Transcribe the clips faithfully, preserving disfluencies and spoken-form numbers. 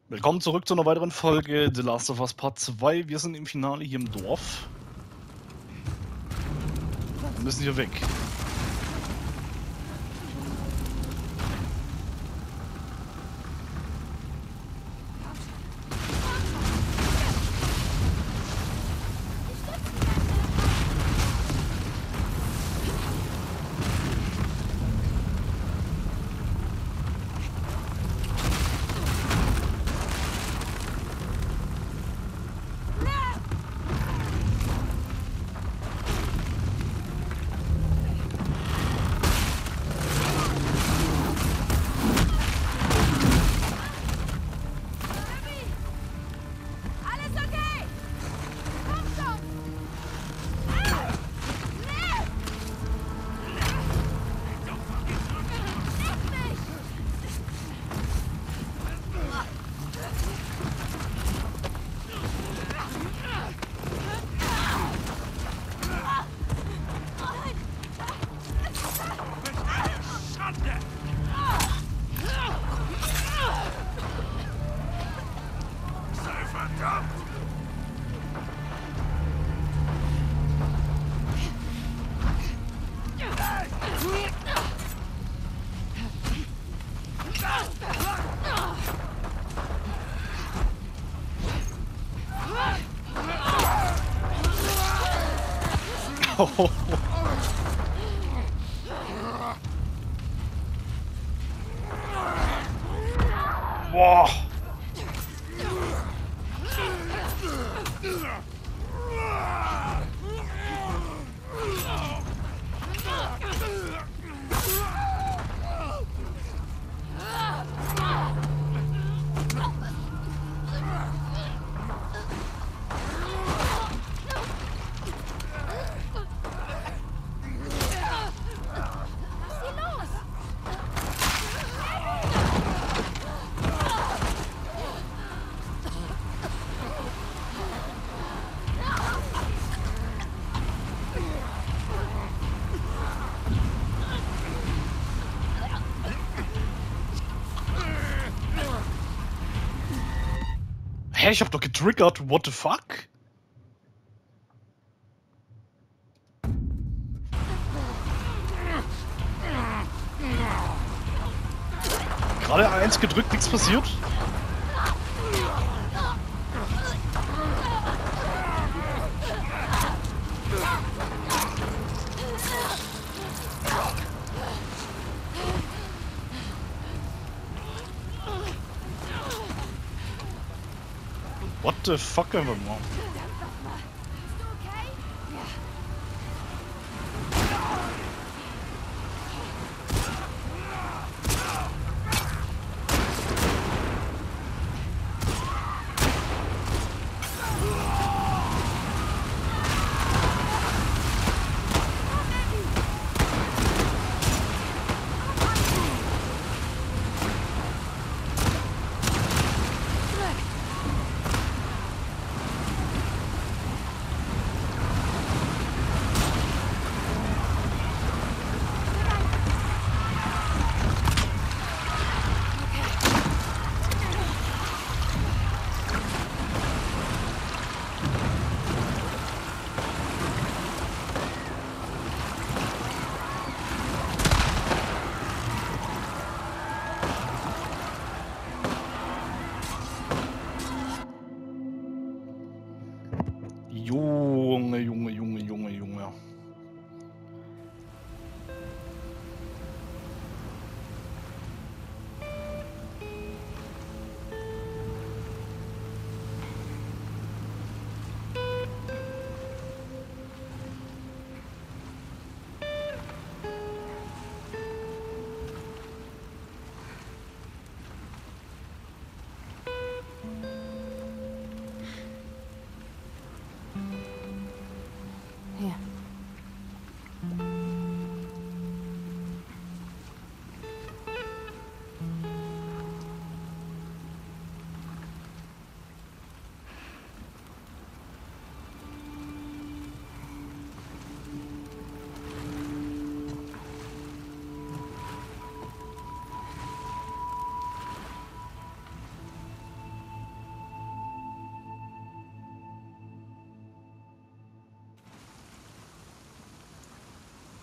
Willkommen zurück zu einer weiteren Folge The Last of Us Part zwei. Wir sind im Finale hier im Dorf. Wir müssen hier weg. Oh. Boah. Hä, ich hab doch getriggert, what the fuck? Gerade eins gedrückt, nichts passiert. What the fuck einfach mal.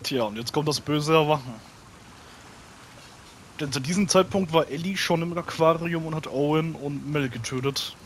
Tja, und jetzt kommt das böse Erwachen. Denn zu diesem Zeitpunkt war Ellie schon im Aquarium und hat Owen und Mel getötet.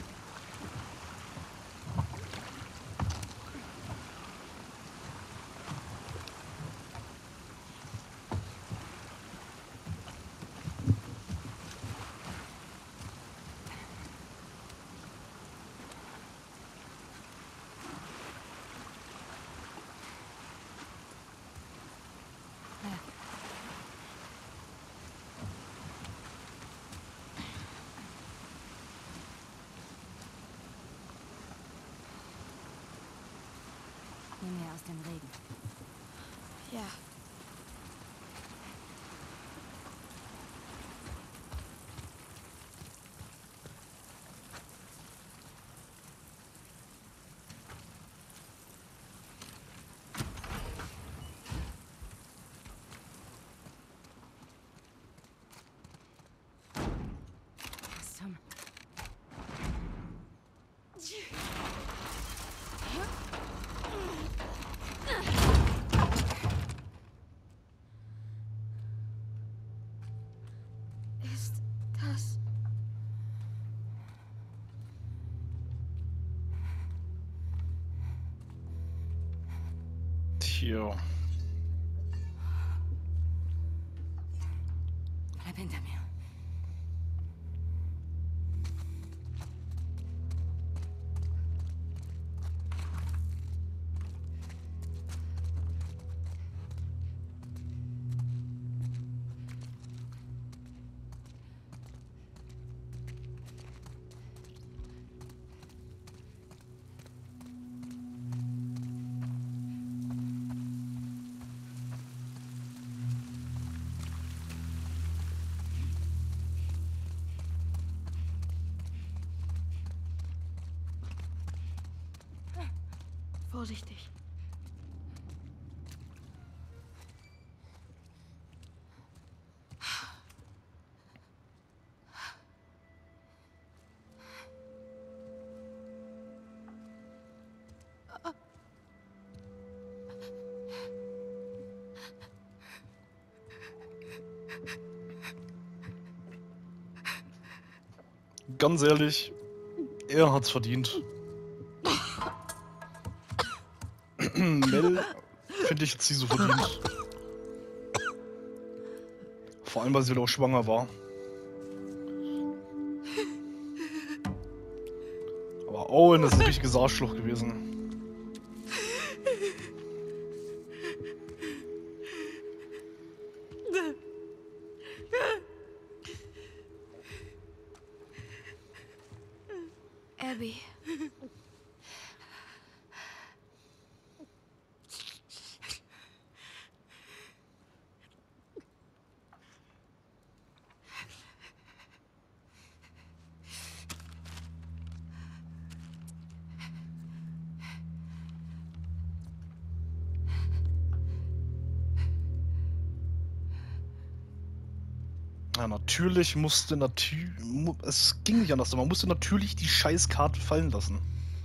Nimm mir aus dem Regen. Ja. Was zum... Ist das... Tja. Bleib hinter mir. Vorsichtig. Ganz ehrlich, er hat's verdient. Mel finde ich jetzt sie so verdient. Vor allem, weil sie auch schwanger war. Aber Owen ist ein richtiges Arschloch gewesen. Abby. Ja, natürlich musste natürlich... Mu es ging nicht anders, man musste natürlich die Scheißkarte fallen lassen.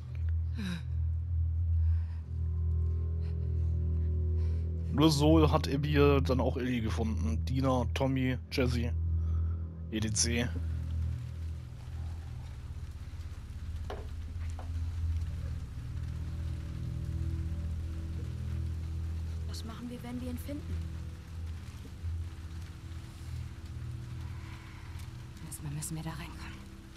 Nur so hat Abby dann auch Ellie gefunden. Dina, Tommy, Jesse, et cetera. Was machen wir, wenn wir ihn finden? Erstmal müssen wir da reinkommen.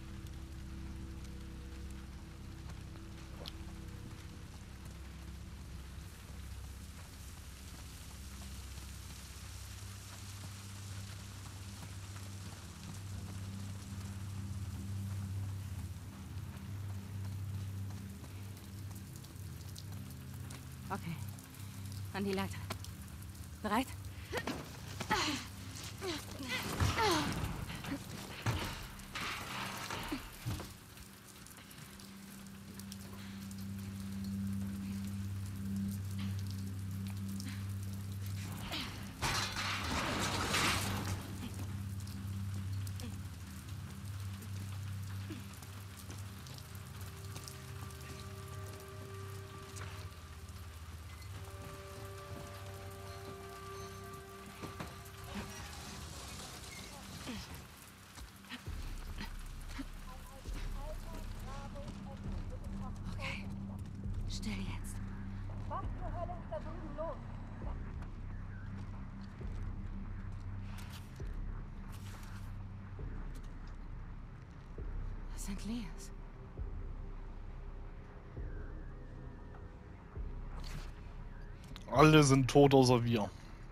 Okay. An die Leiter. Bereit? sind Leas. Alle sind tot außer wir.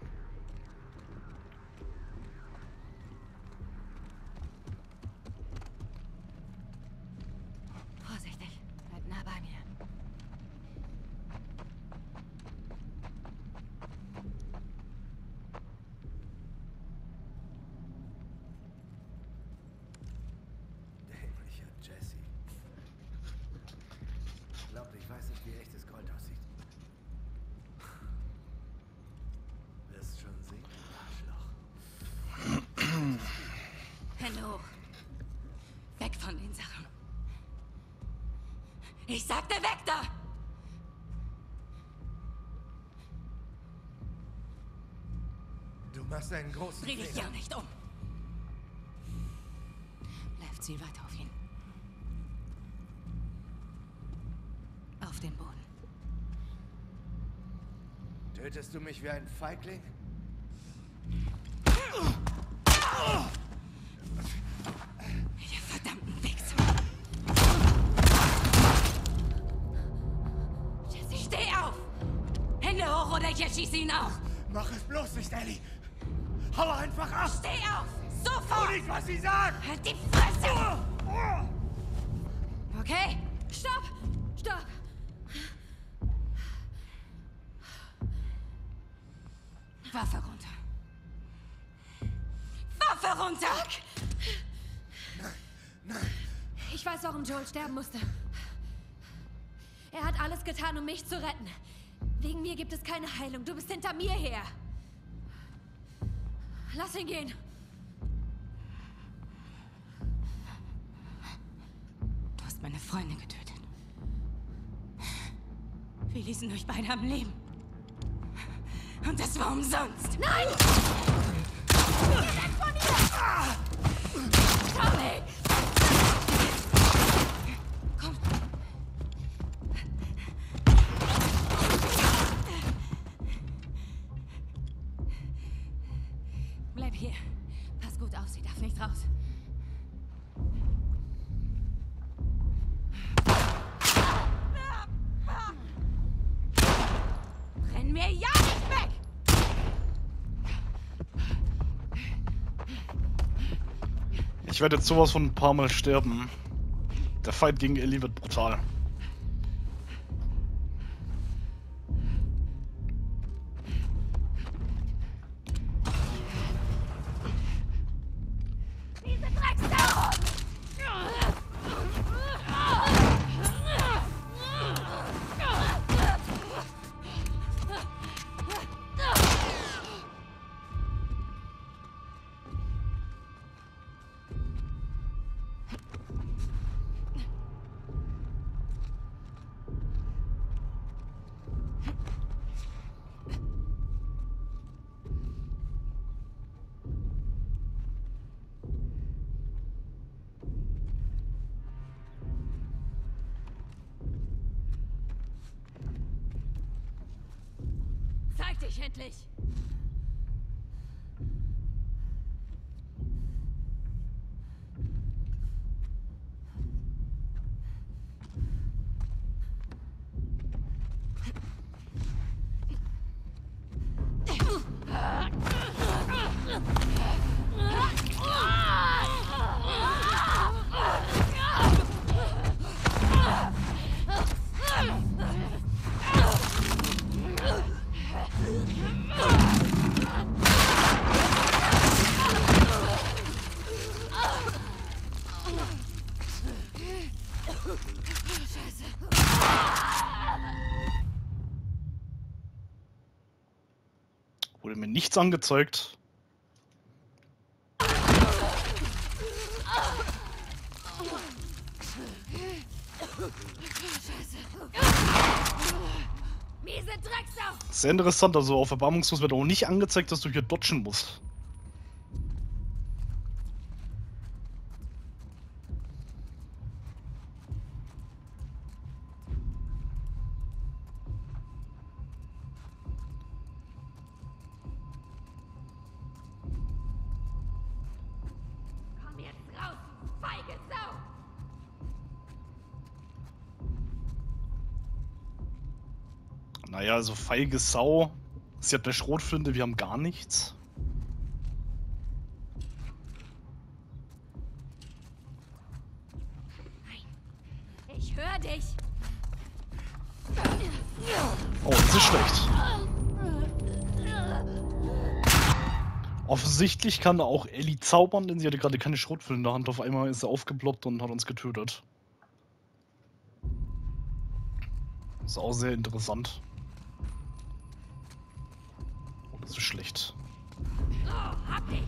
Vorsichtig, bleib nah bei mir. Dämlicher Jesse. Glaubt, ich weiß nicht, wie echtes Gold aussieht. Wirst schon sehen, Arschloch. Hände hoch. Weg von den Sachen. Ich sagte weg da! Du machst einen großen Dreh dich Fehler. ja nicht um. Bleib, ziel weiter auf ihn. Auf den Boden. Tötest du mich wie ein Feigling? Ihr verdammten Wichser. Jesse, steh auf! Hände hoch oder ich erschieße ihn auch! Mach es bloß nicht, Ellie! Hau einfach ab! Steh auf! Tu Sofort! nicht, was sie sagt! Halt die Fresse! Okay? Stopp! Stopp! Waffe runter. Waffe runter! Ich weiß, warum Joel sterben musste. Er hat alles getan, um mich zu retten. Wegen mir gibt es keine Heilung. Du bist hinter mir her. Lass ihn gehen. Du hast meine Freunde getötet. Wir ließen euch beide am Leben. Und das war umsonst. Nein! Geh weg von ihr! Tommy! Komm. Bleib hier. Pass gut auf, sie darf nicht raus. Renn mir ja nicht weg! Ich werde jetzt sowas von ein paar Mal sterben. Der Fight gegen Ellie wird brutal. Diese Drecksau! Zeig dich endlich! Wurde mir nichts angezeigt. Miese Drecksau! Sehr interessant, also auf Erbarmungslos wird auch nicht angezeigt, dass du hier dodgen musst. Komm jetzt raus, feige Sau! Naja, also feige Sau. Sie hat eine Schrotflinte, wir haben gar nichts. Ich höre dich. Oh, das ist schlecht. Offensichtlich kann da auch Ellie zaubern, denn sie hatte gerade keine Schrotflinte in der Hand. Auf einmal ist sie aufgeploppt und hat uns getötet. Ist auch sehr interessant. Oh, das ist schlecht. Oh, hab dich.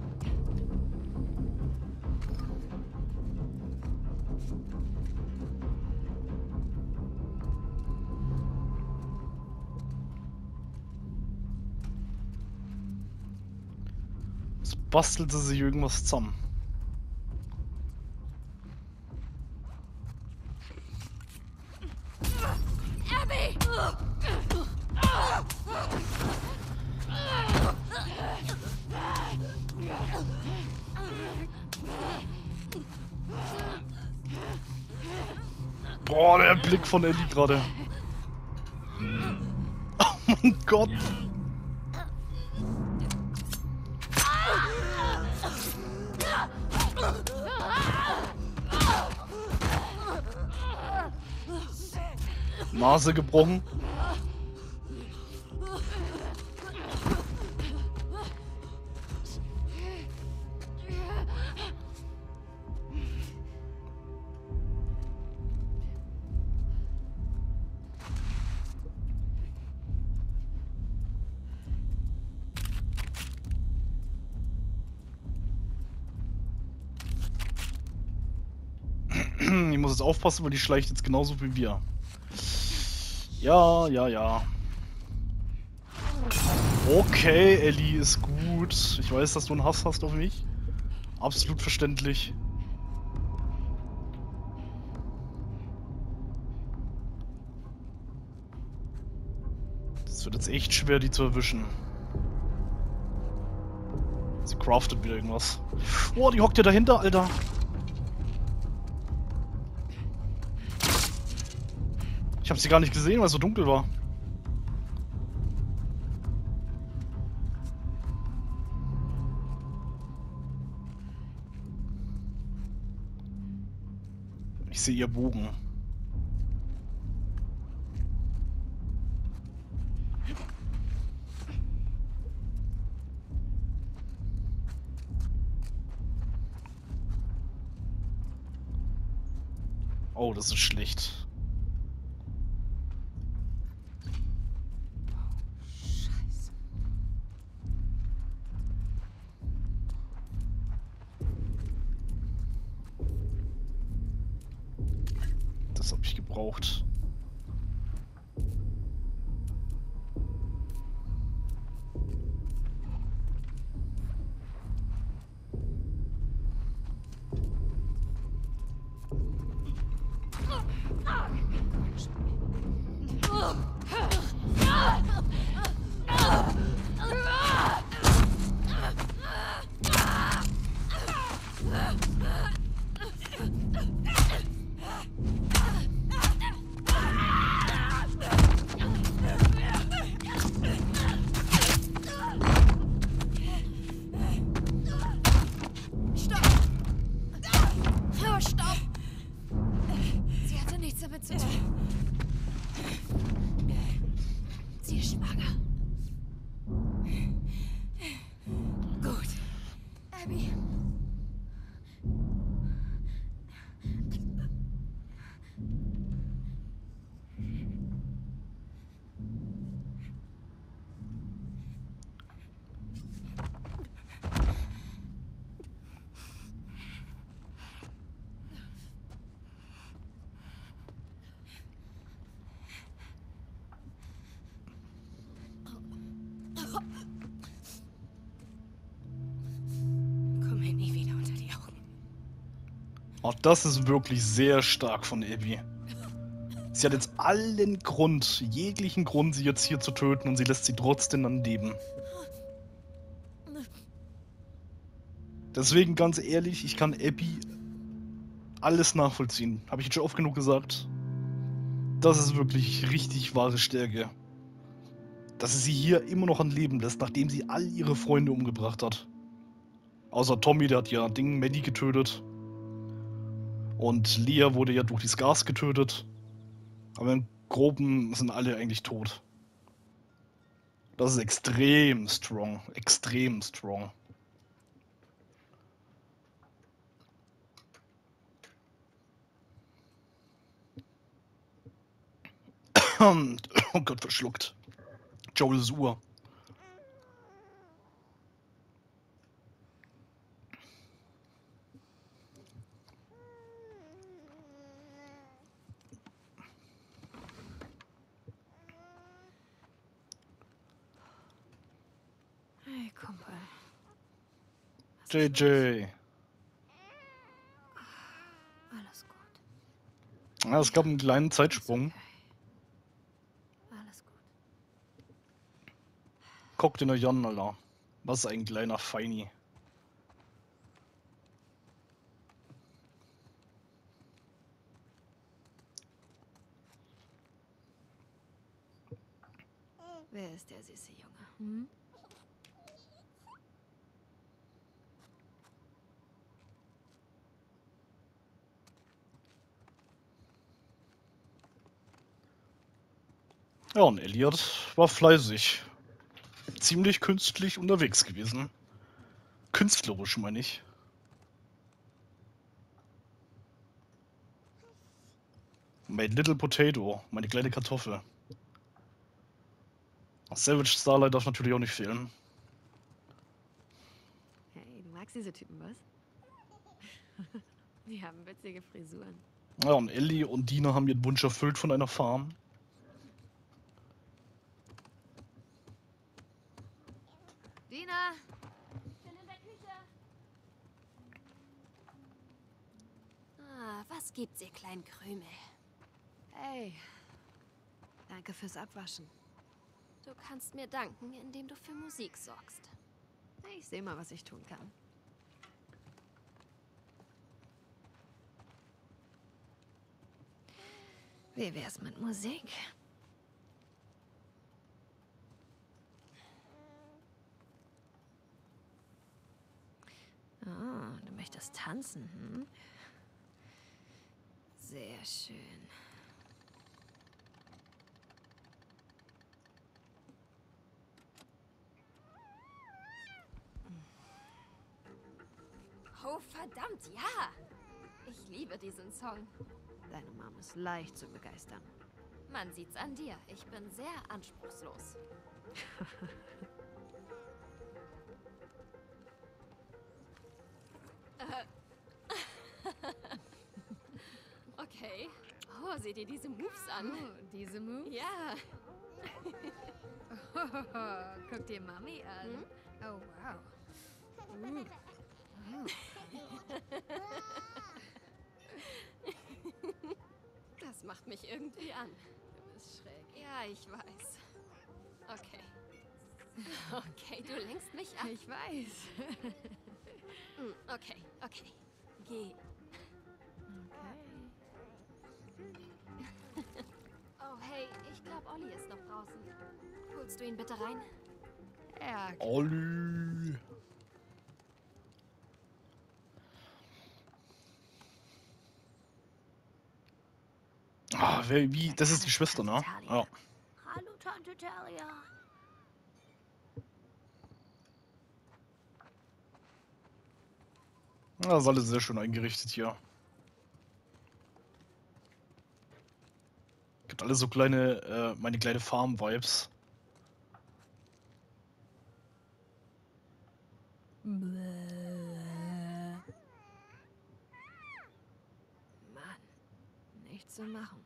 Jetzt bastelte sich irgendwas zusammen. Abby! Boah, der Blick von Ellie gerade. Oh mein Gott. Nase gebrochen. Ich muss jetzt aufpassen, weil die schleicht jetzt genauso wie wir. Ja, ja, ja. Okay, Ellie ist gut. Ich weiß, dass du einen Hass hast auf mich. Absolut verständlich. Es wird jetzt echt schwer, die zu erwischen. Sie craftet wieder irgendwas. Oh, die hockt ja dahinter, Alter. Ich hab sie gar nicht gesehen, weil es so dunkel war. Ich sehe ihr Bogen. Oh, das ist schlecht. Das habe ich gebraucht. Sie ist schwanger. Gut. Abby. Oh, das ist wirklich sehr stark von Abby. Sie hat jetzt allen Grund, jeglichen Grund, sie jetzt hier zu töten, und sie lässt sie trotzdem dann leben. Deswegen ganz ehrlich, ich kann Abby alles nachvollziehen. Habe ich jetzt schon oft genug gesagt. Das ist wirklich richtig wahre Stärke. dass sie sie hier immer noch am Leben lässt, nachdem sie all ihre Freunde umgebracht hat. Außer Tommy, der hat ja Ding Maddie getötet. Und Leah wurde ja durch die Scars getötet. Aber im Groben sind alle eigentlich tot. Das ist extrem strong. Extrem strong. Oh Gott, verschluckt. Joel's Uhr. Hey, Kumpel. Was J ist J. los? Alles gut. Ja, es gab einen kleinen Zeitsprung. Ist okay. Alles gut. Guck den euch an, Alter. Was ein kleiner Feini. Wer ist der süße Junge? Hm? Ja, und Elliot war fleißig. Ziemlich künstlich unterwegs gewesen. Künstlerisch, meine ich. My Little Potato, meine kleine Kartoffel. Savage Starlight darf natürlich auch nicht fehlen. Hey, du magst diese Typen, was? Die haben witzige Frisuren. Ja, und Ellie und Dina haben ihren Wunsch erfüllt von einer Farm. Dina! Ich bin in der Küche. Ah, was gibt's, ihr kleinen Krümel? Hey. Danke fürs Abwaschen. Du kannst mir danken, indem du für Musik sorgst. Ich sehe mal, was ich tun kann. Wie wär's mit Musik? Oh, du möchtest tanzen, hm? Sehr schön. Oh, verdammt, ja! Ich liebe diesen Song. Deine Mom ist leicht zu begeistern. Man sieht's an dir. Ich bin sehr anspruchslos. Okay. Oh, sieh dir diese Moves an. Oh, diese Move? Ja. Guck dir Mami an. Hm? Oh, wow. Uh. Das macht mich irgendwie an. Du bist schräg. Ja, ich weiß. Okay. Okay, du lenkst mich ab. Ich weiß. Hm, Okay, okay. Geh. Okay. Oh, hey, ich glaube, Olli ist noch draußen. Holst du ihn bitte rein? Ja, Olli. Ah, wer, wie? Das ist die Schwester, ne? Ja. Hallo, Tante Talia. Ja, das ist alles sehr schön eingerichtet hier. Gibt alle so kleine, äh, meine kleine Farm-Vibes. Mann, nichts zu machen.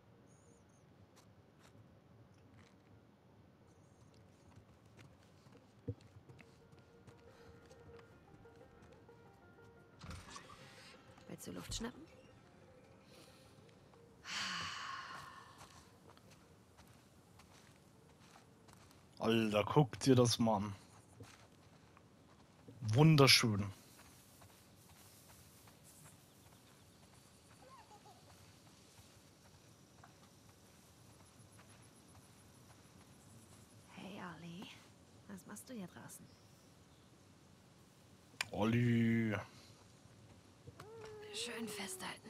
Willst du Luft schnappen? Alter, guck dir das mal an. Wunderschön. Hey, machst du hier draußen? Olli. Schön festhalten.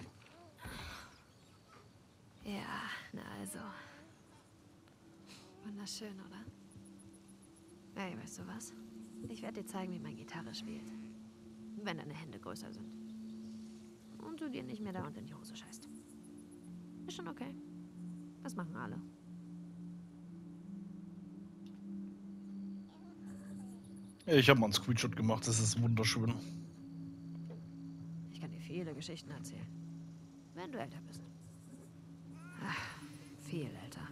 Ja, na also. Wunderschön, oder? Hey, weißt du was? Ich werde dir zeigen, wie man Gitarre spielt. Wenn deine Hände größer sind. Und du dir nicht mehr dauernd in die Hose scheißt. Ist schon okay. Das machen alle. Ich habe mal einen Screenshot gemacht, das ist wunderschön. Ich kann dir viele Geschichten erzählen. Wenn du älter bist. Ach, viel älter.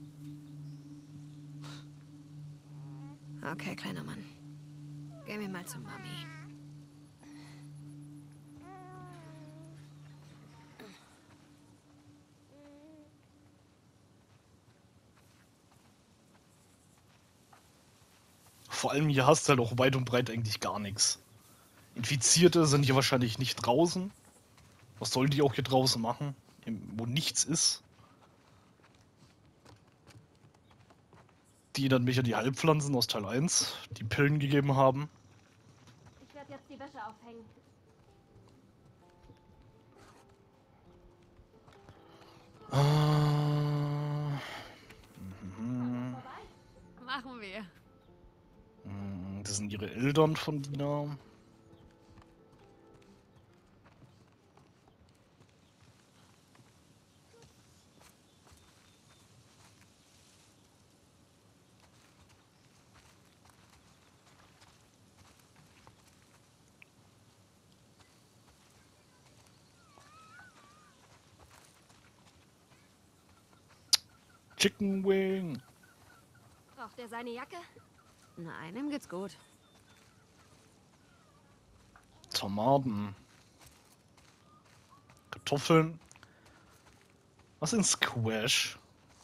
Okay, kleiner Mann. Gehen wir mal zur Mami. Vor allem hier hast du halt auch weit und breit eigentlich gar nichts. Infizierte sind hier wahrscheinlich nicht draußen. Was sollen die auch hier draußen machen? Wo nichts ist. Die erinnern mich an die Halbpflanzen aus Teil eins, die Pillen gegeben haben. Ich werde jetzt die Wäsche aufhängen. Äh, mhm. Machen wir. Mhm, Das sind ihre Eltern von Dina. Chicken Wing. Braucht er seine Jacke? Nein, ihm geht's gut. Tomaten. Kartoffeln. Was sind Squash?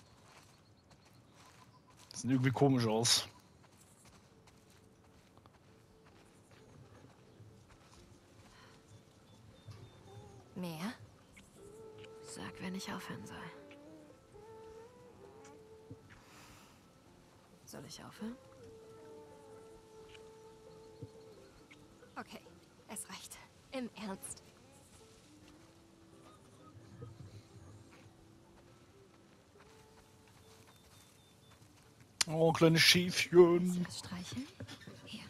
Das sieht irgendwie komisch aus. Mehr? Sag, wenn ich aufhören soll. Soll ich aufhören? Okay, es reicht. Im Ernst. Oh, kleine Schäfchen. Was streicheln? Hier.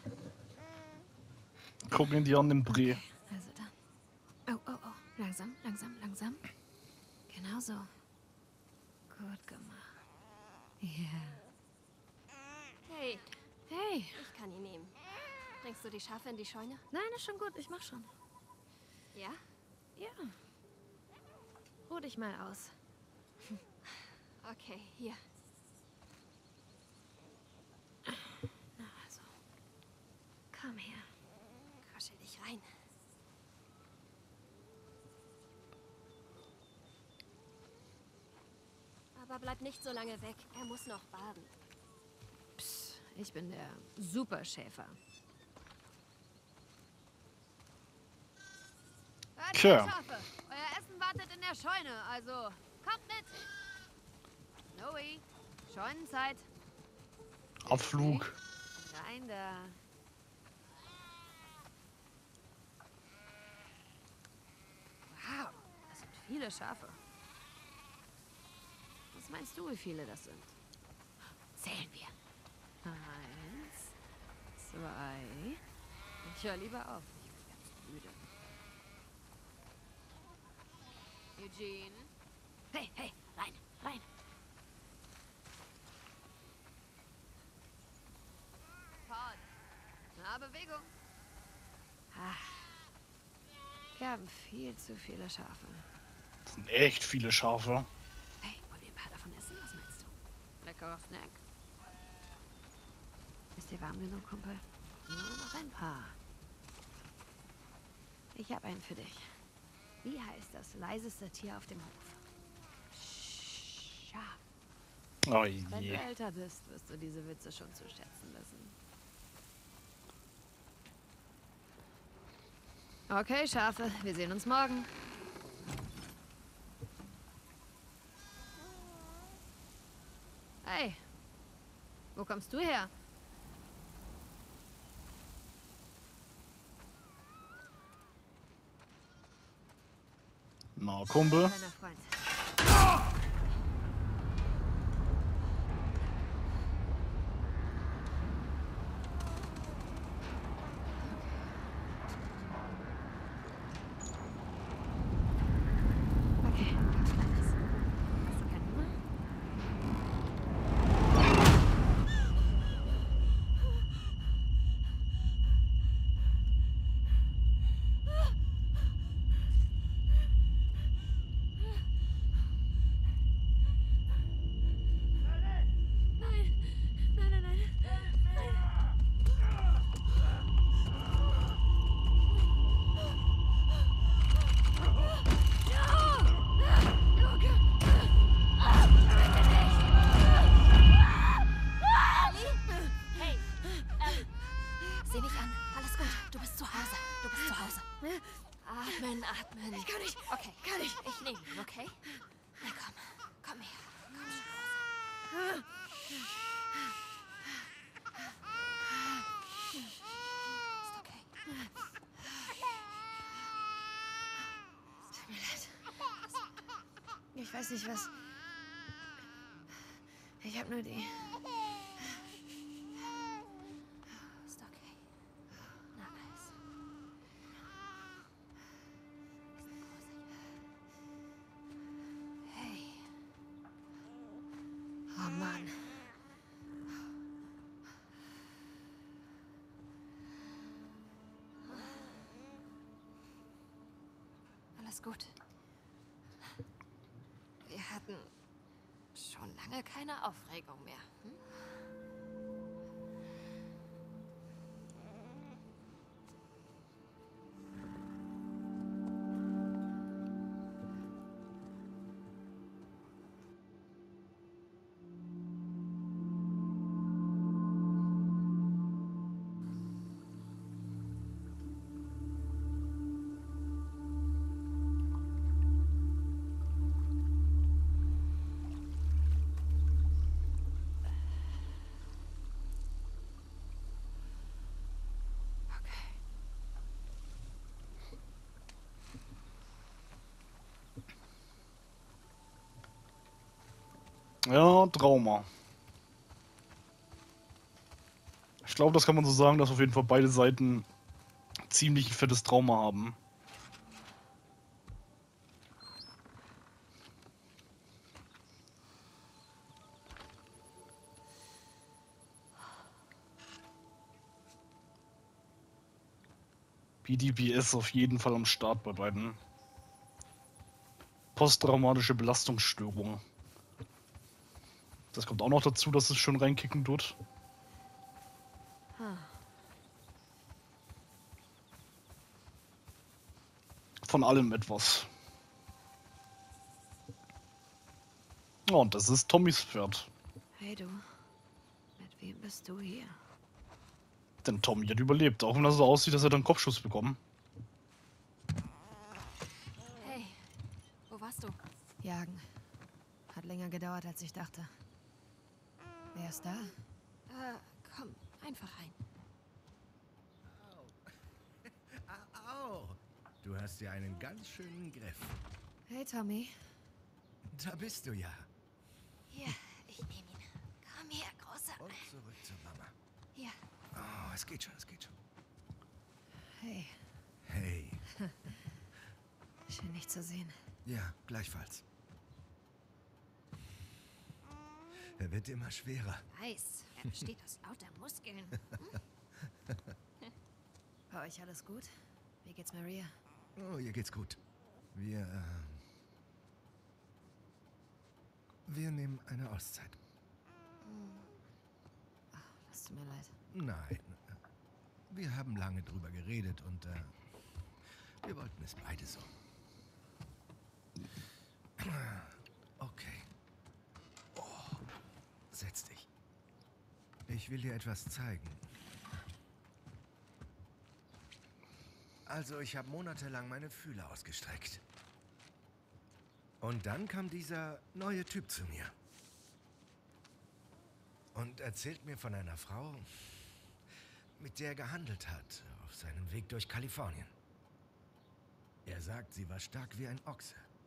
Gucken die an den Bree. Also dann. Oh, oh, oh. Langsam, langsam, langsam. Genau so. Gut gemacht. Ja. Hey, Hey. ich kann ihn nehmen. Bringst du die Schafe in die Scheune? Nein, ist schon gut. Ich mach schon. Ja? Ja. Ruh dich mal aus. Okay, hier. Na also. Komm her. Kuschel dich rein. Aber bleib nicht so lange weg. Er muss noch baden. Psst, ich bin der Superschäfer. Hört Tja. her, Schafe. Euer Essen wartet in der Scheune, also kommt mit. Noe, Scheunenzeit. Abflug. Rein da. Wow, das sind viele Schafe. Was meinst du, wie viele das sind? Zählen wir. Eins, zwei. Ich höre lieber auf. Ich bin ganz müde. Eugene. Hey, hey, rein, rein. Todd. Na, Bewegung. Ah. Wir haben viel zu viele Schafe. Das sind echt viele Schafe. Hey, wollen wir ein paar davon essen? Was meinst du? Leckerer Snack. Ist dir warm genug, Kumpel? Nur noch ein paar. Ich habe einen für dich. Wie heißt das leiseste Tier auf dem Hof? Schaf. Oh Wenn du je. älter bist, wirst du diese Witze schon zu schätzen wissen. Okay, Schafe, wir sehen uns morgen. Hey, wo kommst du her? Na, Kumpel. Kleiner Freund. Okay, ganz kleines. Hast du keine Nummer? Nein, nein, nein, nein. Hey, Ellie. Sieh mich an. Alles gut. Du bist zu Hause. Du bist zu Hause. Atmen, atmen. Ich kann nicht. Okay. Kann ich. Ich nehme ihn, okay? Na komm. Komm her. Komm schon raus. Ist okay. Tut mir leid. Ich weiß nicht, was... Ich habe nur die... Ist okay. Na alles. Ist ein großer Junge. Hey. Oh Mann. Alles gut. Wir hatten schon lange keine Aufregung mehr. Hm? Ja, Trauma. Ich glaube, das kann man so sagen, dass auf jeden Fall beide Seiten ziemlich ein fettes Trauma haben. P T B S auf jeden Fall am Start bei beiden. Posttraumatische Belastungsstörung. Das kommt auch noch dazu, dass es schon reinkicken tut. Huh. Von allem etwas. Oh, und das ist Tommys Pferd. Hey du. Mit wem bist du hier? Denn Tommy hat überlebt, auch wenn das so aussieht, dass er dann Kopfschuss bekommen. Hey, wo warst du? Jagen. Hat länger gedauert, als ich dachte. Wer ist da? Äh, komm, einfach rein. Au. Du hast ja einen ganz schönen Griff. Hey Tommy. Da bist du ja. Hier, ich nehme ihn. Komm her, Großer. Und zurück zur Mama. Hier. Oh, es geht schon, es geht schon. Hey. Hey. Schön, dich zu sehen. Ja, gleichfalls. Er wird immer schwerer. Weiß, er besteht aus lauter Muskeln. Bei euch alles gut? Wie geht's Maria? Oh, ihr geht's gut. Wir, äh, wir nehmen eine Auszeit. Das tut mir leid. Nein. Wir haben lange drüber geredet und, äh, wir wollten es beide so. Okay. Oh, setz dich. Ich will dir etwas zeigen. Also, ich habe monatelang meine Fühler ausgestreckt. Und dann kam dieser neue Typ zu mir. Und erzählt mir von einer Frau, mit der er gehandelt hat, auf seinem Weg durch Kalifornien. Er sagt, sie war stark wie ein Ochse.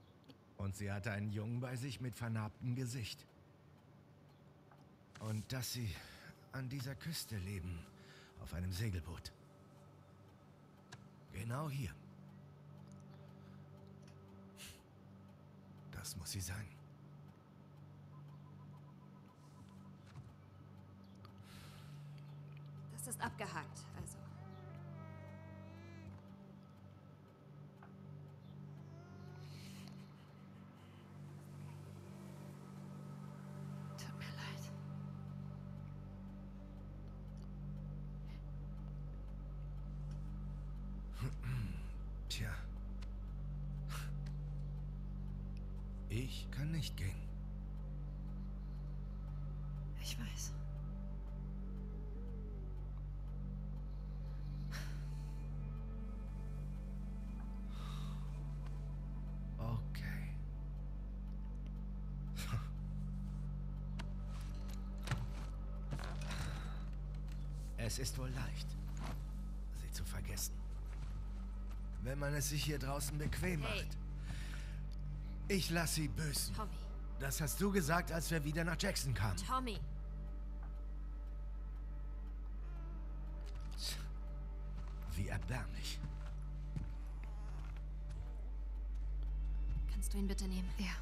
Und sie hatte einen Jungen bei sich mit vernarbtem Gesicht. Und dass sie an dieser Küste leben, auf einem Segelboot. Genau hier. Das muss sie sein. Das ist abgehakt, also. Tut mir leid. Tja. Ich kann nicht gehen. Ich weiß. Okay. Es ist wohl leicht, sie zu vergessen. Wenn man es sich hier draußen bequem Hey. macht. Ich lass sie büßen. Tommy. Das hast du gesagt, als wir wieder nach Jackson kamen. Tommy. Wie erbärmlich. Kannst du ihn bitte nehmen? Ja.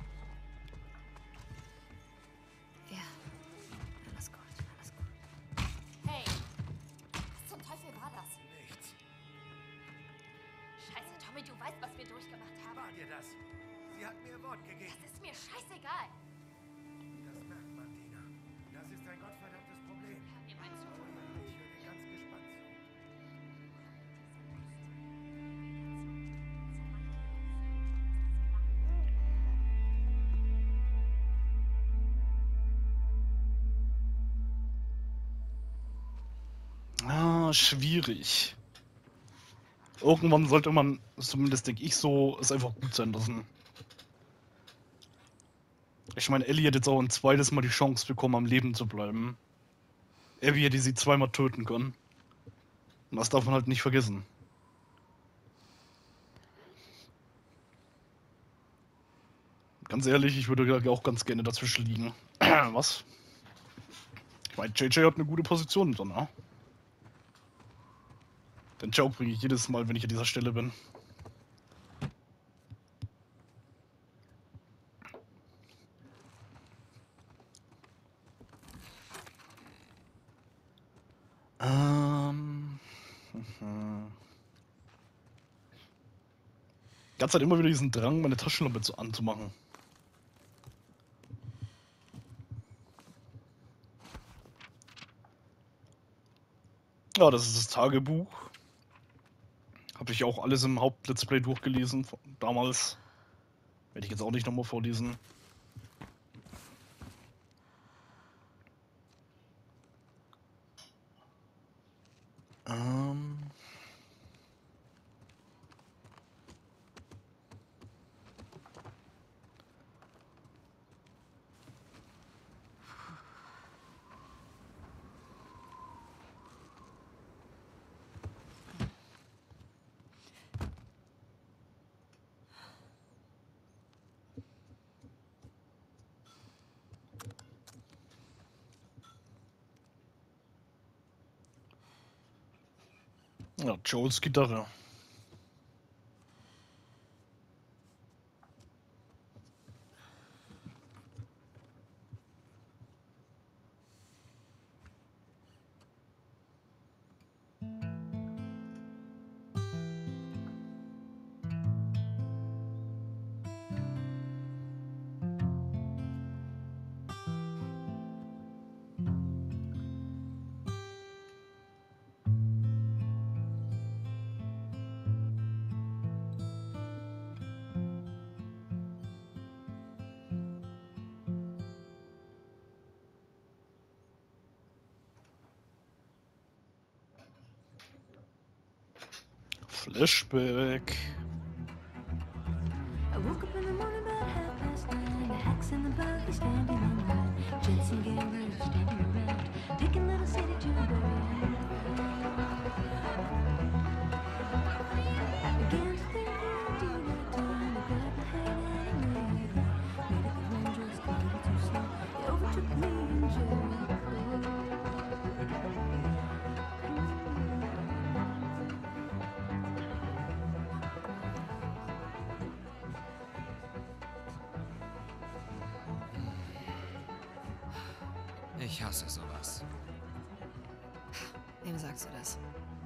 Ja. Alles gut, alles gut. Hey! Was zum Teufel war das? Nichts. Scheiße, Tommy, du weißt, was wir durchgemacht haben. War dir das? Sie hat mir ihr Wort gegeben. Das ist mir scheißegal. Das merkt man, Dina. Das ist ein gottverdammtes Problem. Hör mir mal zu. Oh ja, ich höre dir ganz gespannt zu. Ah, schwierig. Irgendwann sollte man, zumindest denke ich so, es einfach gut sein lassen. Ich meine, Ellie hat jetzt auch ein zweites Mal die Chance bekommen, am Leben zu bleiben. Abby hätte sie zweimal töten können. Und das darf man halt nicht vergessen. Ganz ehrlich, ich würde auch ganz gerne dazwischen liegen. Was? Ich meine, J J hat eine gute Position drin, ne? Den Joke bringe ich jedes Mal, wenn ich an dieser Stelle bin. Ähm. Mhm. Die ganze Zeit immer wieder diesen Drang, meine Taschenlampe zu anzumachen. Ja, das ist das Tagebuch. Habe ich auch alles im Haupt-Let's Play durchgelesen, von damals. Werde ich jetzt auch nicht nochmal vorlesen. Ähm... Ja, Joels Gitarre. Flashback. I woke up in the morning about half past nine. The hacks and the buggy standing in line. Jensen Gambler standing around, picking little city to go. I began to think what I'd do that time. I grabbed my hat and Ich hasse sowas. Wem sagst du das?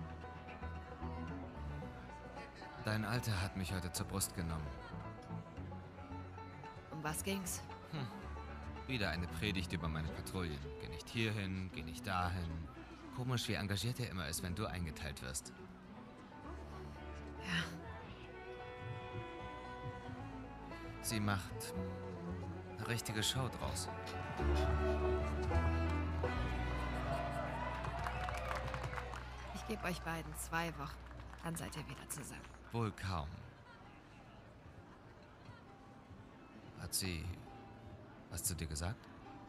Dein Alter hat mich heute zur Brust genommen. Um was ging's? Wieder eine Predigt über meine Patrouillen. Geh nicht hierhin, geh nicht dahin. Komisch, wie engagiert er immer ist, wenn du eingeteilt wirst. Ja. Sie macht eine richtige Show draus. Ich gebe euch beiden zwei Wochen. Dann seid ihr wieder zusammen. Wohl kaum. Hat sie was zu dir gesagt?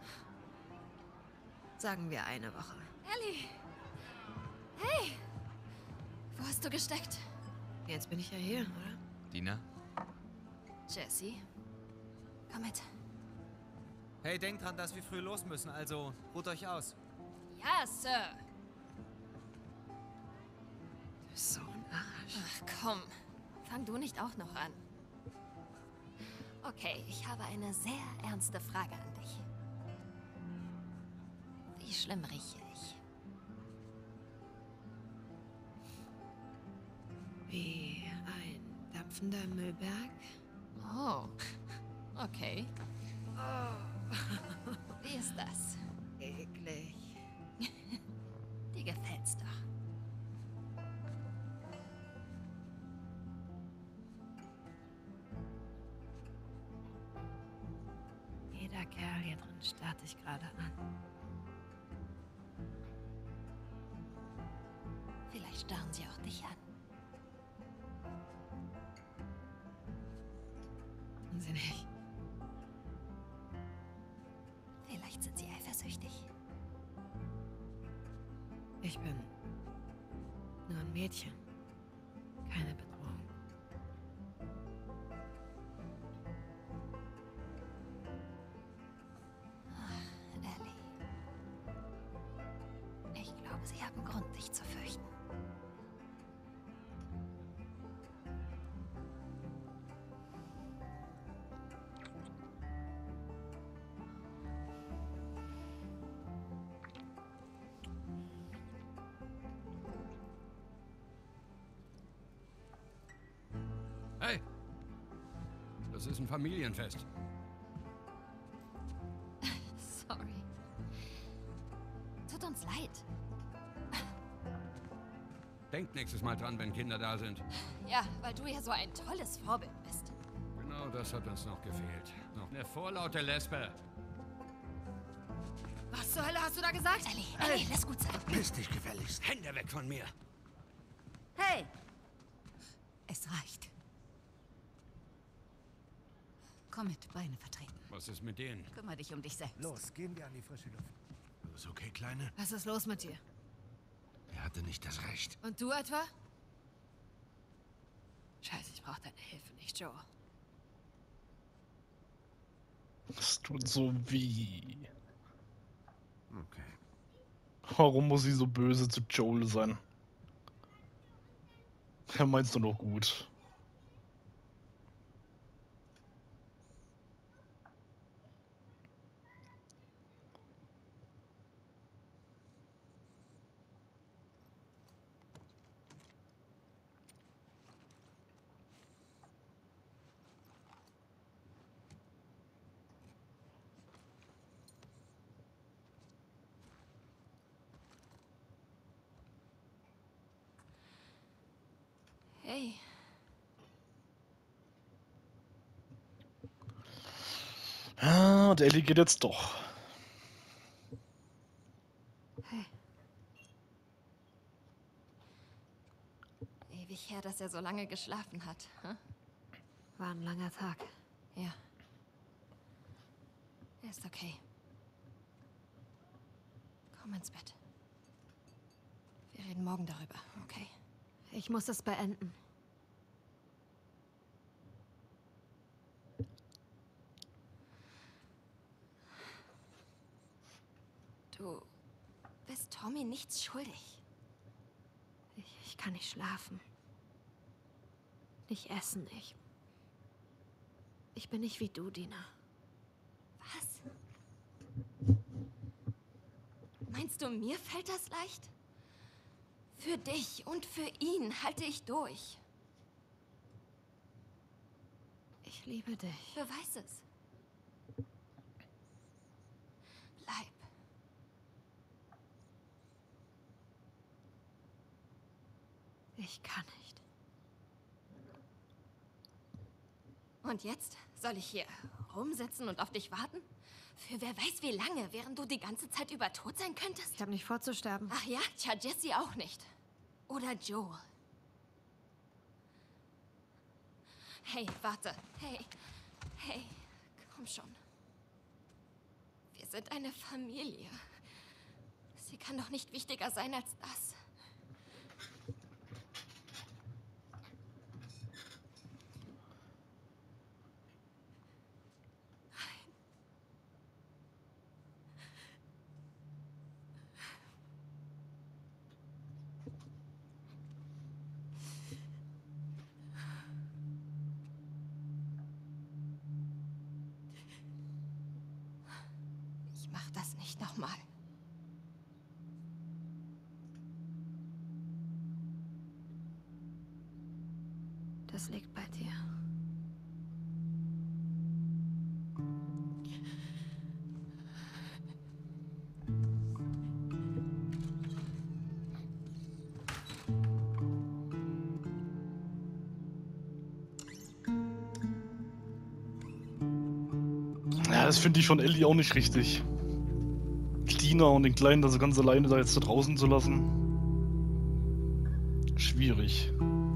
Sagen wir eine Woche. Ellie! Hey! Wo hast du gesteckt? Jetzt bin ich ja hier, oder? Dina? Jesse? Komm mit. Hey, denkt dran, dass wir früh los müssen, also ruht euch aus. Ja, Sir. Du bist so ein Arsch. Ach komm, fang du nicht auch noch an. Okay, ich habe eine sehr ernste Frage an dich. Wie schlimm rieche ich? Wie ein dampfender Müllberg. Oh, okay. Wie ist das? Eklig. Dir gefällt's doch. Jeder Kerl hier drin starrt dich gerade an. Vielleicht starren sie auch dich an. Und sie nicht. Vielleicht sind sie eifersüchtig. Ich bin nur ein Mädchen. Keine Bedrohung. Ellie. Ich glaube, sie haben Grund, dich zu fürchten. Hey! Das ist ein Familienfest. Sorry. Tut uns leid. Denkt nächstes Mal dran, wenn Kinder da sind. Ja, weil du ja so ein tolles Vorbild bist. Genau das hat uns noch gefehlt. Noch eine vorlaute Lesbe. Was zur Hölle hast du da gesagt? Ellie, Ellie, lass gut sein. Piss dich gefälligst. Hände weg von mir! Hey! Es reicht. Komm mit, Beine vertreten. Was ist mit denen? Kümmer dich um dich selbst. Los, gehen wir an die frische Luft. Alles okay, Kleine? Was ist los mit dir? Er hatte nicht das Recht. Und du etwa? Scheiße, ich brauche deine Hilfe nicht, Joe. Es tut so weh. Okay. Warum muss sie so böse zu Joel sein? Er meinst du noch gut. Hey, Ah, und Ellie geht jetzt doch. Hey, ewig her, dass er so lange geschlafen hat. Hm? war ein langer Tag. Ja. Er ist okay. Komm ins Bett. Wir reden morgen darüber, okay? Ich muss es beenden. Du bist Tommy nichts schuldig. Ich, ich kann nicht schlafen. Nicht essen, ich... Ich bin nicht wie du, Dina. Was? Glaubst du, mir fällt das leicht? Für dich und für ihn halte ich durch. Ich liebe dich. Beweis es. Bleib. Ich kann nicht. Und jetzt soll ich hier rumsitzen und auf dich warten? Für wer weiß wie lange, während du die ganze Zeit über tot sein könntest? Ich habe nicht vor zu sterben. Ach ja? Tja, Jesse auch nicht. Oder Joel. Hey, warte. Hey. Hey, komm schon. Wir sind eine Familie. Sie kann doch nicht wichtiger sein als das. Ich mach das nicht nochmal. Das liegt bei dir. Ja, das finde ich von Ellie auch nicht richtig. Tina und den Kleinen, also ganz alleine da jetzt da draußen zu lassen. Schwierig.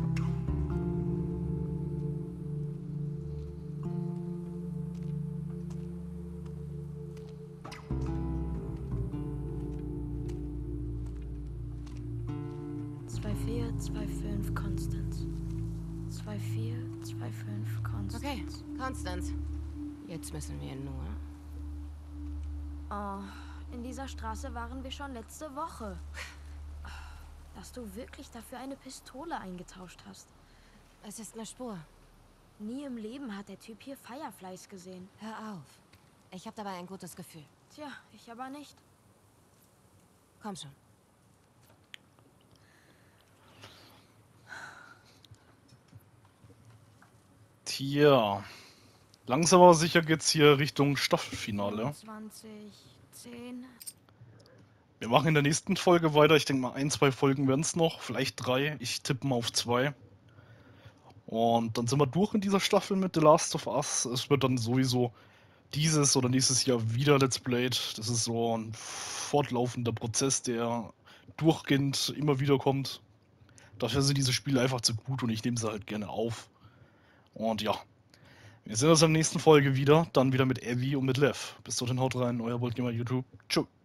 zwei vier, zwei fünf, Konstanz. zwei vier, zwei fünf, Konstanz. Okay, Constance. Jetzt müssen wir nur... Oh, in dieser Straße waren wir schon letzte Woche. Dass du wirklich dafür eine Pistole eingetauscht hast. Es ist eine Spur. Nie im Leben hat der Typ hier Fireflies gesehen. Hör auf. Ich habe dabei ein gutes Gefühl. Tja, ich aber nicht. Komm schon. Tja. Langsam aber sicher geht's hier Richtung Staffelfinale. zwanzig, zehn. Wir machen in der nächsten Folge weiter. Ich denke mal, ein, zwei Folgen werden es noch. Vielleicht drei. Ich tippe mal auf zwei. Und dann sind wir durch in dieser Staffel mit The Last of Us. Es wird dann sowieso dieses oder nächstes Jahr wieder Let's Played. Das ist so ein fortlaufender Prozess, der durchgehend immer wieder kommt. Dafür sind diese Spiele einfach zu gut und ich nehme sie halt gerne auf. Und ja, wir sehen uns in der nächsten Folge wieder. Dann wieder mit Abby und mit Lev. Bis dorthin, haut rein, euer Boldgamer YouTube. Tschüss.